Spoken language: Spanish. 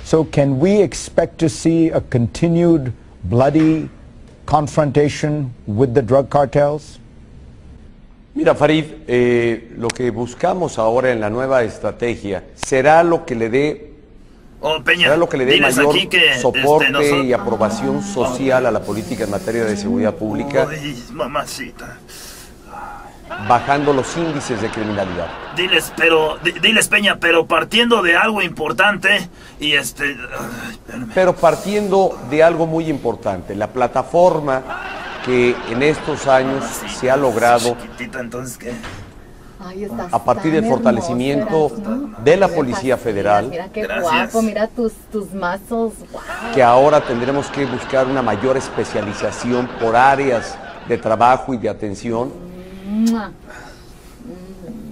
So can we expect to see a continued bloody confrontation with the drug cartels? Mira, Farid, lo que buscamos ahora en la nueva estrategia será lo que le dé Peña, mayor aquí que, soporte y aprobación social a la política en materia de seguridad pública, mamacita, bajando los índices de criminalidad. Diles, Peña, pero partiendo de algo importante y Pero partiendo de algo muy importante, la plataforma que en estos años se ha logrado entonces, ¿qué? a partir del fortalecimiento de la Policía Federal. Mira qué guapo, mira tus muscles. Wow. Que ahora tendremos que buscar una mayor especialización por áreas de trabajo y de atención.